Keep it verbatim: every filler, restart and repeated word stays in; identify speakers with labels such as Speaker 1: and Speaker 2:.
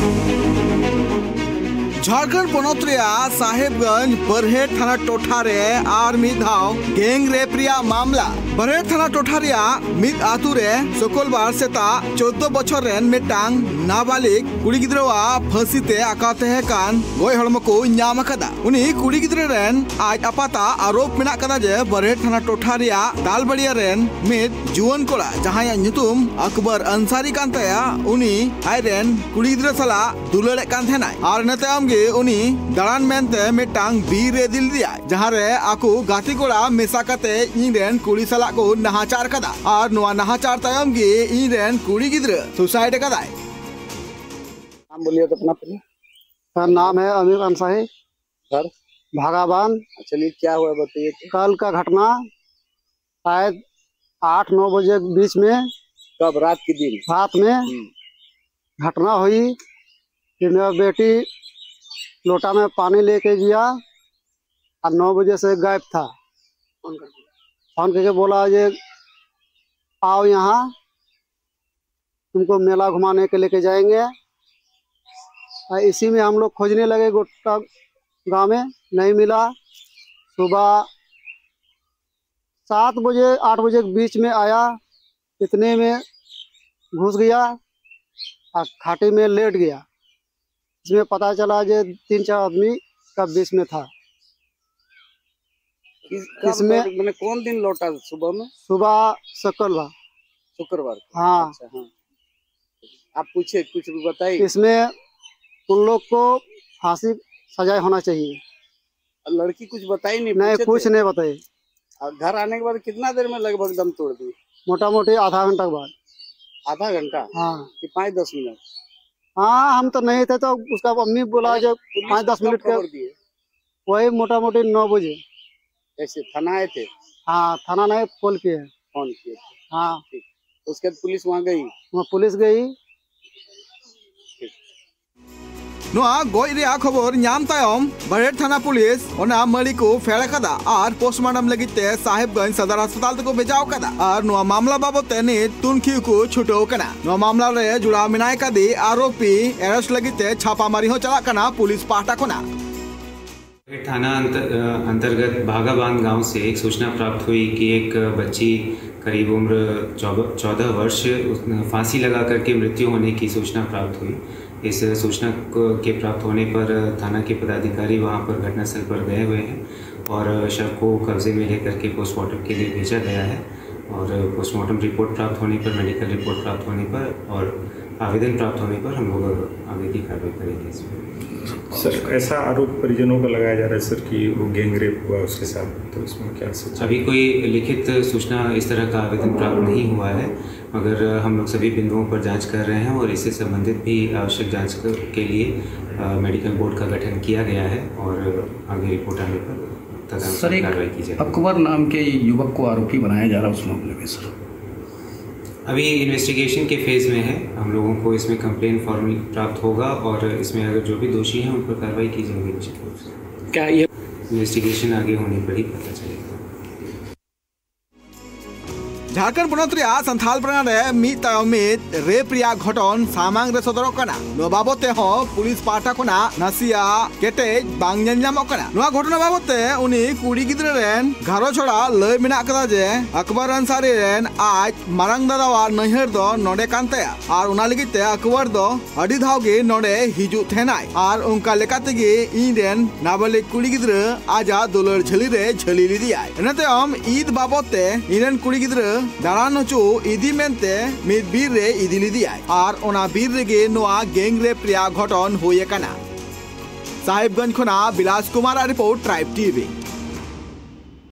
Speaker 1: झारखंड पोनोत साहेबगंज बरहेट थाना टोठा रे आर मिद धाव गैंग रेप रिया मामला। बरहेट थाना टोठा रिया मिद आतु रे शुक्रवार सेता चौदह बछर रेन मेटांग नाबालिग कुड़ी गिद्रवा फांसी ते आकाते है कान गोय हड़म को न्याम अकदा। उनी कुड़ी गिद्रे रेन आज आपाता आरोप मेना कदा जे बरहेट थाना टोठा रिया दालबड़िया रेन मिद जुवन कोड़ा जहां नुतुम अकबर अंसारी कान तया उनी आय रेन कुड़ी गिद्रे सला दुलड़े कान थेनाय आर नेताम गे उनी दाड़ान मेनते मेटांग बीर रे दिल दिया जहां रे आकु गाती कोड़ा मेसा कते इन रेन कुड़ी सला को नहाचार कदा और नुआ नहाचार तायम गे इन रेन कुड़ी गिद्रे सुसाइड कदाय।
Speaker 2: नाम बोलिए तो अपना पहले।
Speaker 3: सर नाम है अमीर अंसारी,
Speaker 2: घर
Speaker 3: भागाबान।
Speaker 2: चलिए क्या हुआ बताइए।
Speaker 3: कल का घटना शायद आठ नौ बजे के बीच में,
Speaker 2: कब? रात के दिन?
Speaker 3: रात में घटना हुई कि मेरा बेटी लोटा में पानी लेके गया और नौ बजे से गायब था। फोन करके बोला ये आओ यहाँ तुमको मेला घुमाने के लेके जाएंगे। इसी में हम लोग खोजने लगे गोटा गांव में, नहीं मिला। सुबह सात बजे आठ बजे के बीच में आया, इतने में घुस गया और खाटी में लेट गया। इसमें पता चला जो तीन चार आदमी का बीच में था।
Speaker 2: इस,
Speaker 3: इसमें
Speaker 2: मैंने कौन दिन लौटा? सुबह में?
Speaker 3: सुबह शुक्रवार
Speaker 2: शुक्रवार
Speaker 3: हाँ।
Speaker 2: अच्छा, हाँ। आप पूछे कुछ भी बताइए।
Speaker 3: इसमें उन लोग को फांसी सजाए होना चाहिए।
Speaker 2: लड़की कुछ बताई नहीं?
Speaker 3: नहीं कुछ नहीं बताई।
Speaker 2: घर आने के बाद कितना देर में लगभग दम तोड़ दी?
Speaker 3: मोटा मोटी आधा घंटा के बाद।
Speaker 2: आधा घंटा?
Speaker 3: हाँ।
Speaker 2: कि पाँच दस मिनट?
Speaker 3: हाँ हम तो नहीं थे तो उसका मम्मी बोला जब पाँच दस मिनट के, वही मोटा मोटी नौ बजे।
Speaker 2: ऐसे थाना आए थे?
Speaker 3: हाँ थाना नहीं, फोन किए
Speaker 2: फोन किए थे।
Speaker 3: हाँ।
Speaker 2: उसके बाद पुलिस वहाँ गई?
Speaker 3: वहाँ पुलिस गई।
Speaker 1: नुआ गोय रिया खबर न्याम तायम बरहेट थाना पुलिस ओना मरी को फेड़ कदा और पोस्टमार्टम लगिते साहेबगंज सदर अस्पताल तक भेजाव कदा और नुआ मामला बाबते ने तुनखी को छुटो कना। नुआ मामला रे जुड़ा मिनाय कदी आरोपी अरेस्ट लगिते छापामारी हो चला कना पुलिस पाटा कोना।
Speaker 4: थाना अंतर्गत भागाबान गांव से एक सूचना प्राप्त हुई कि एक बच्ची करीब उम्र चौदह वर्ष फांसी लगा करके मृत्यु होने की सूचना प्राप्त हुई। इस सूचना के प्राप्त होने पर थाना के पदाधिकारी वहां पर घटनास्थल पर गए हुए हैं और शव को कब्जे में लेकर के पोस्टमार्टम के लिए भेजा गया है। और पोस्टमार्टम रिपोर्ट प्राप्त होने पर, मेडिकल रिपोर्ट प्राप्त होने पर और आवेदन प्राप्त होने पर हम लोग आगे की कार्रवाई करेंगे इसमें।
Speaker 5: सर ऐसा आरोप परिजनों का लगाया जा रहा है सर कि वो गैंग रेप हुआ उसके साथ, तो इसमें क्या सच?
Speaker 4: अभी कोई लिखित सूचना इस तरह का आवेदन प्राप्त नहीं हुआ है, मगर हम लोग सभी बिंदुओं पर जांच कर रहे हैं और इससे संबंधित भी आवश्यक जांच के लिए आ, मेडिकल बोर्ड का गठन किया गया है और आगे रिपोर्ट आने पर
Speaker 6: सर एक अकबर नाम के युवक को आरोपी बनाया जा रहा है उस मामले में सर?
Speaker 4: अभी इन्वेस्टिगेशन के फेज में है। हम लोगों को इसमें कंप्लेन फॉर्म प्राप्त होगा और इसमें अगर जो भी दोषी हैं उन पर कार्रवाई की जाएगी निश्चित रूप से।
Speaker 6: क्या ये
Speaker 4: इन्वेस्टिगेशन आगे होने पर ही पता चलेगा।
Speaker 1: झारखंड पोनोत संथाल प्राण रे मी तायमित रेप रिया घटन सामांग रे सदर कना। नो बाबते हो पुलिस पाटा कोना नासिया केटेज बांग नयाम कना। नो घटना बाबते उनी कुड़ी गिद्रे रेन घरो छोड़ा लय मिना कदा जे अकबर अंसारी रेन आज मारंग दादावा नहर दो नोडे कानतेया और उना लगिते अकबर दो अडी धाव गे नोडे हिजु थेनाय और उनका लेकाते गे इन रेन नाबालिग कुड़ी गिद्रे आजा दुलर झली रे झली लिदिया। एनाते हम ईद बाबते इनन कुड़ी गिद्रे दाड़ान हचो इदी मेनते मिद बीर रे इदी लिदिया और ओना बीर रेगे नोआ गैंग रेप रिया घटन होये कना। साहेबगंज खोना Bilas Kumar report tribe TV.